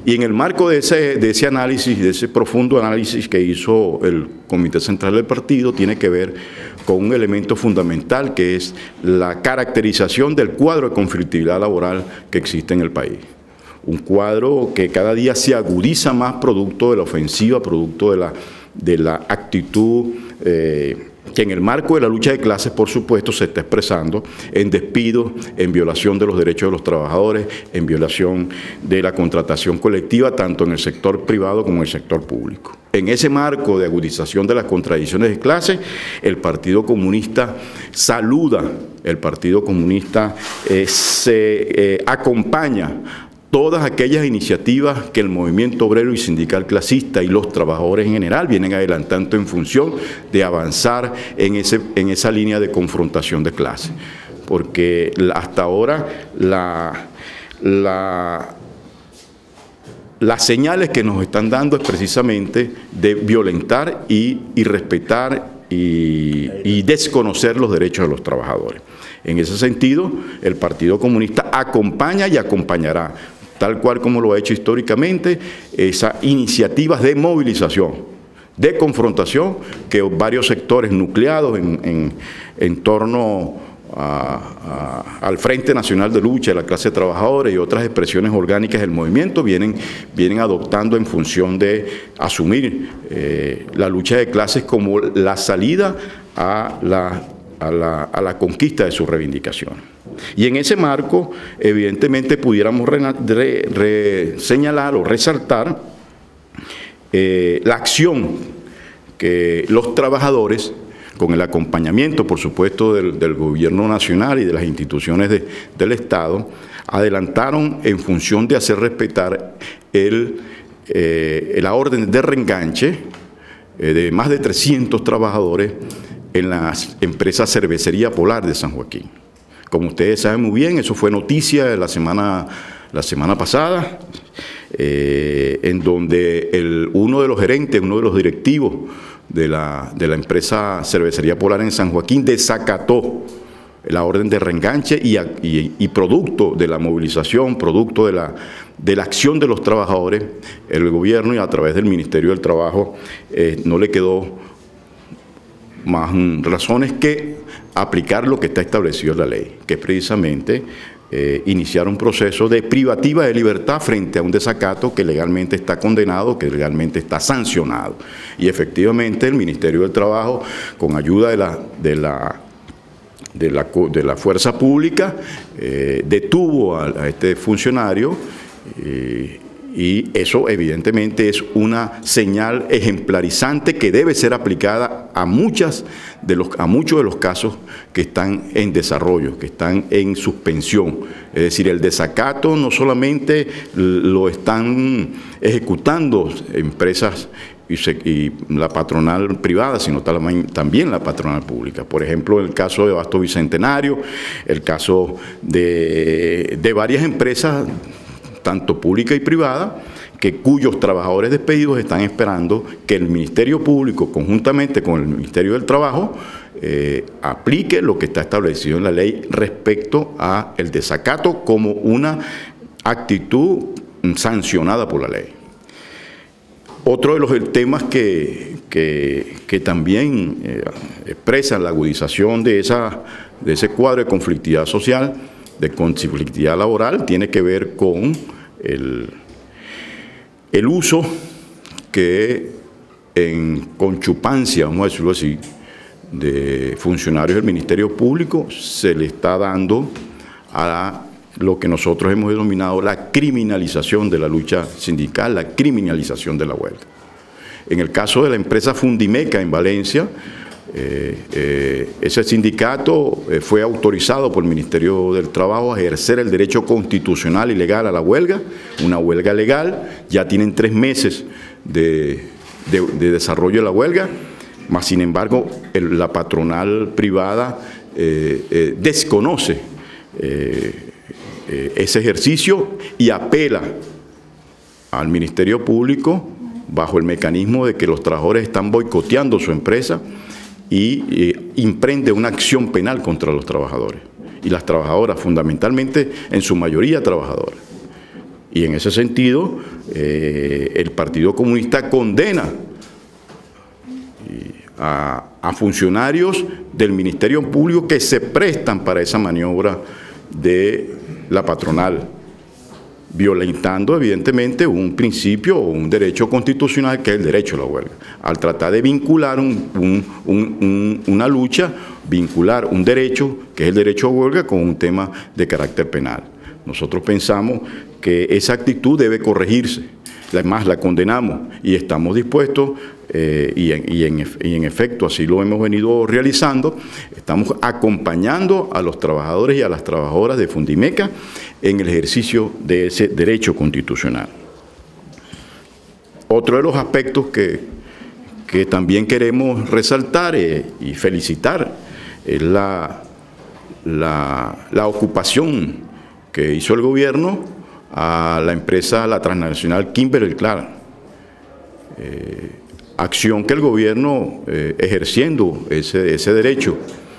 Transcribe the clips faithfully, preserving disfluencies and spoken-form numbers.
Y en el marco de ese, de ese análisis, de ese profundo análisis que hizo el Comité Central del Partido, tiene que ver con un elemento fundamental que es la caracterización del cuadro de conflictividad laboral que existe en el país. Un cuadro que cada día se agudiza más producto de la ofensiva, producto de la, de la actitud eh, que en el marco de la lucha de clases, por supuesto, se está expresando en despidos, en violación de los derechos de los trabajadores, en violación de la contratación colectiva, tanto en el sector privado como en el sector público. En ese marco de agudización de las contradicciones de clase, el Partido Comunista saluda, el Partido Comunista eh, se eh, acompaña todas aquellas iniciativas que el movimiento obrero y sindical clasista y los trabajadores en general vienen adelantando en función de avanzar en, ese, en esa línea de confrontación de clases. Porque hasta ahora la, la, las señales que nos están dando es precisamente de violentar y, y respetar y, y desconocer los derechos de los trabajadores. En ese sentido, el Partido Comunista acompaña y acompañará, tal cual como lo ha hecho históricamente, esas iniciativas de movilización, de confrontación, que varios sectores nucleados en, en, en torno a, a, al Frente Nacional de Lucha de la Clase Trabajadora y otras expresiones orgánicas del movimiento vienen, vienen adoptando en función de asumir eh, la lucha de clases como la salida a la, a la, a la conquista de sus reivindicaciones. Y en ese marco, evidentemente, pudiéramos re, re, re, señalar o resaltar eh, la acción que los trabajadores, con el acompañamiento, por supuesto, del, del gobierno nacional y de las instituciones de, del Estado, adelantaron en función de hacer respetar el, eh, la orden de reenganche eh, de más de trescientos trabajadores en la empresa Cervecería Polar de San Joaquín. Como ustedes saben muy bien, eso fue noticia la semana, la semana pasada, eh, en donde el, uno de los gerentes, uno de los directivos de la, de la empresa Cervecería Polar en San Joaquín desacató la orden de reenganche y, y, y producto de la movilización, producto de la, de la acción de los trabajadores, el gobierno y a través del Ministerio del Trabajo eh, no le quedó más razones que aplicar lo que está establecido en la ley, que es precisamente eh, iniciar un proceso de privativa de libertad frente a un desacato que legalmente está condenado, que legalmente está sancionado. Y efectivamente el Ministerio del Trabajo, con ayuda de la, de la, de la, de la fuerza pública, eh, detuvo a, a este funcionario eh, y eso evidentemente es una señal ejemplarizante que debe ser aplicada a, muchas de los, a muchos de los casos que están en desarrollo, que están en suspensión. Es decir, el desacato no solamente lo están ejecutando empresas y, se, y la patronal privada, sino también la patronal pública. Por ejemplo, el caso de Abasto Bicentenario, el caso de, de varias empresas, tanto pública y privada, que cuyos trabajadores despedidos están esperando que el Ministerio Público, conjuntamente con el Ministerio del Trabajo, eh, aplique lo que está establecido en la ley respecto a el desacato como una actitud sancionada por la ley. Otro de los temas que, que, que también eh, expresan la agudización de, esa, de ese cuadro de conflictividad social, de conflictividad laboral, tiene que ver con el, el uso que en conchupancia, vamos a decirlo así, de funcionarios del Ministerio Público se le está dando a lo que nosotros hemos denominado la criminalización de la lucha sindical, la criminalización de la huelga. En el caso de la empresa Fundimeca en Valencia, Eh, eh, ese sindicato eh, fue autorizado por el Ministerio del Trabajo a ejercer el derecho constitucional y legal a la huelga, una huelga legal, ya tienen tres meses de, de, de desarrollo de la huelga, mas sin embargo el, la patronal privada eh, eh, desconoce eh, eh, ese ejercicio y apela al Ministerio Público bajo el mecanismo de que los trabajadores están boicoteando su empresa y eh, emprende una acción penal contra los trabajadores y las trabajadoras, fundamentalmente en su mayoría trabajadoras. Y en ese sentido, eh, el Partido Comunista condena a, a funcionarios del Ministerio Público que se prestan para esa maniobra de la patronal, violentando evidentemente un principio o un derecho constitucional que es el derecho a la huelga, al tratar de vincular un, un, un, un, una lucha, vincular un derecho, que es el derecho a huelga, con un tema de carácter penal. Nosotros pensamos que esa actitud debe corregirse, además la condenamos y estamos dispuestos, eh, y, en, y, en, y en efecto así lo hemos venido realizando, estamos acompañando a los trabajadores y a las trabajadoras de Fundimeca en el ejercicio de ese derecho constitucional. Otro de los aspectos que, que también queremos resaltar eh, y felicitar es la, la, la ocupación que hizo el gobierno a la empresa, la transnacional Kimberly-Clark. Eh, acción que el gobierno, eh, ejerciendo ese, ese derecho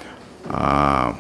a,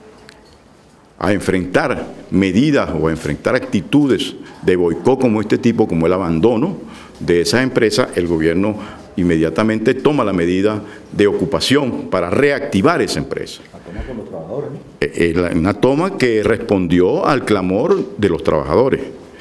a enfrentar medidas o a enfrentar actitudes de boicot como este tipo, como el abandono de esas empresas, el gobierno inmediatamente toma la medida de ocupación para reactivar esa empresa. La toma con los trabajadores, ¿no? Eh, una toma que respondió al clamor de los trabajadores.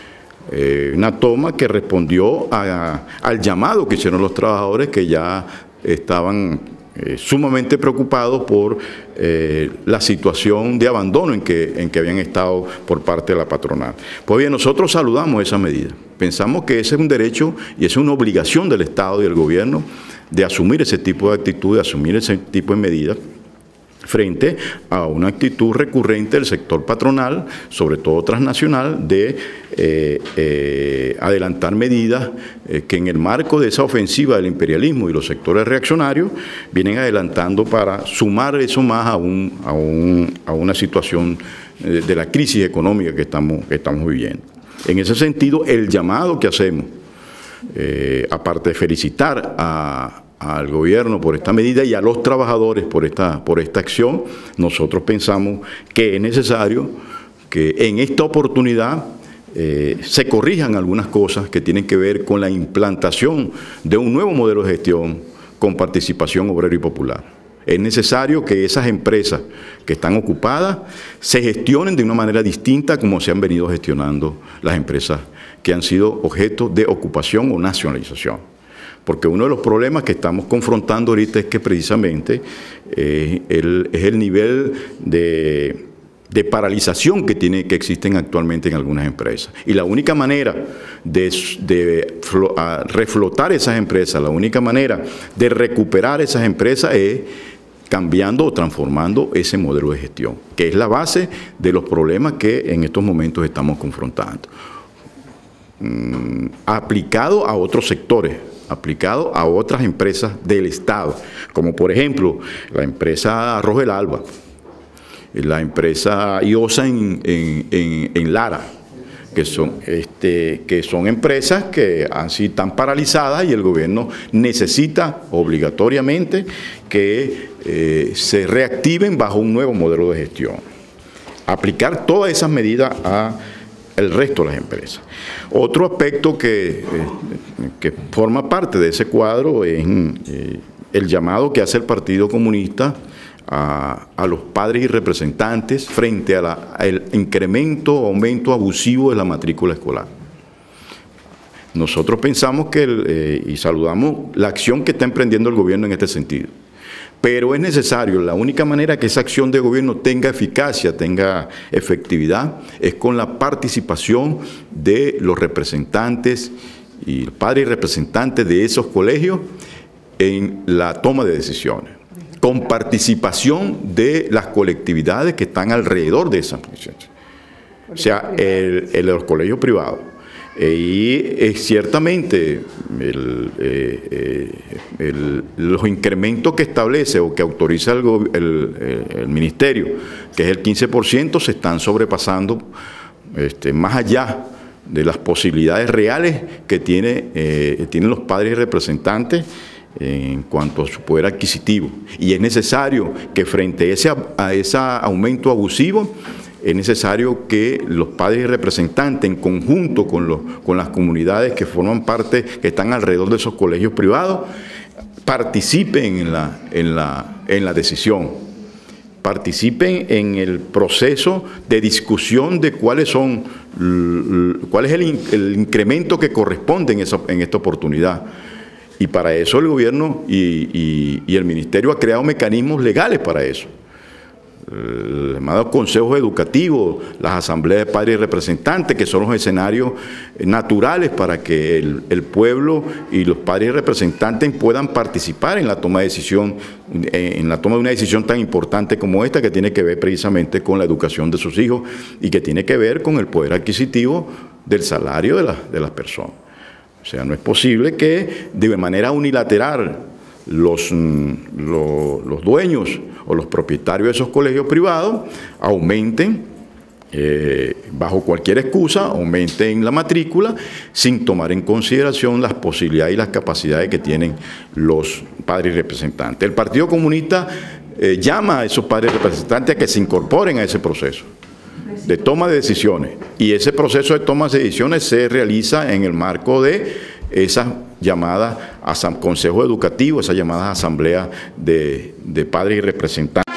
Eh, una toma que respondió a, al llamado que hicieron los trabajadores, que ya estaban eh, sumamente preocupados por eh, la situación de abandono en que, en que habían estado por parte de la patronal. Pues bien, nosotros saludamos esa medida. Pensamos que ese es un derecho y esa es una obligación del Estado y del gobierno de asumir ese tipo de actitud, de asumir ese tipo de medidas, frente a una actitud recurrente del sector patronal, sobre todo transnacional, de eh, eh, adelantar medidas eh, que en el marco de esa ofensiva del imperialismo y los sectores reaccionarios vienen adelantando para sumar eso más a, un, a, un, a una situación eh, de la crisis económica que estamos, que estamos viviendo. En ese sentido, el llamado que hacemos, eh, aparte de felicitar a al gobierno por esta medida y a los trabajadores por esta, por esta acción, nosotros pensamos que es necesario que en esta oportunidad eh, se corrijan algunas cosas que tienen que ver con la implantación de un nuevo modelo de gestión con participación obrera y popular. Es necesario que esas empresas que están ocupadas se gestionen de una manera distinta como se han venido gestionando las empresas que han sido objeto de ocupación o nacionalización. Porque uno de los problemas que estamos confrontando ahorita es que precisamente eh, el, es el nivel de, de paralización que, tiene, que existen actualmente en algunas empresas. Y la única manera de, de flo, a reflotar esas empresas, la única manera de recuperar esas empresas es cambiando o transformando ese modelo de gestión, que es la base de los problemas que en estos momentos estamos confrontando. Mm, aplicado a otros sectores, aplicado a otras empresas del Estado, como por ejemplo la empresa Arroz del Alba, la empresa IOSA en, en, en, en Lara, que son, este, que son empresas que han sido tan paralizadas y el gobierno necesita obligatoriamente que eh, se reactiven bajo un nuevo modelo de gestión. Aplicar todas esas medidas a el resto de las empresas. Otro aspecto que, eh, que forma parte de ese cuadro es eh, el llamado que hace el Partido Comunista a, a los padres y representantes frente al incremento o aumento abusivo de la matrícula escolar. Nosotros pensamos que, el, eh, y saludamos la acción que está emprendiendo el gobierno en este sentido. Pero es necesario, la única manera que esa acción de gobierno tenga eficacia, tenga efectividad, es con la participación de los representantes y padres y representantes de esos colegios en la toma de decisiones, con participación de las colectividades que están alrededor de esas decisiones, o sea, el, el de los colegios privados. Y eh, ciertamente el, eh, el, los incrementos que establece o que autoriza el, el, el Ministerio, que es el quince por ciento, se están sobrepasando este, más allá de las posibilidades reales que tiene, eh, tienen los padres y representantes en cuanto a su poder adquisitivo. Y es necesario que frente a ese, a ese aumento abusivo, es necesario que los padres y representantes, en conjunto con, los, con las comunidades que forman parte, que están alrededor de esos colegios privados, participen en la, en la, en la decisión, participen en el proceso de discusión de cuáles son, cuál es el, el incremento que corresponde en, esa, en esta oportunidad. Y para eso el gobierno y, y, y el ministerio ha creado mecanismos legales para eso. Los llamados consejos educativos, las asambleas de padres y representantes, que son los escenarios naturales para que el, el pueblo y los padres y representantes puedan participar en la toma de decisión, en la toma de una decisión tan importante como esta, que tiene que ver precisamente con la educación de sus hijos y que tiene que ver con el poder adquisitivo del salario de, la, de las personas. O sea, no es posible que de manera unilateral los, los, los dueños o los propietarios de esos colegios privados aumenten, eh, bajo cualquier excusa, aumenten la matrícula sin tomar en consideración las posibilidades y las capacidades que tienen los padres y representantes. El Partido Comunista eh, llama a esos padres y representantes a que se incorporen a ese proceso de toma de decisiones, y ese proceso de toma de decisiones se realiza en el marco de esas llamadas consejos educativos, esas llamadas asambleas de, de padres y representantes.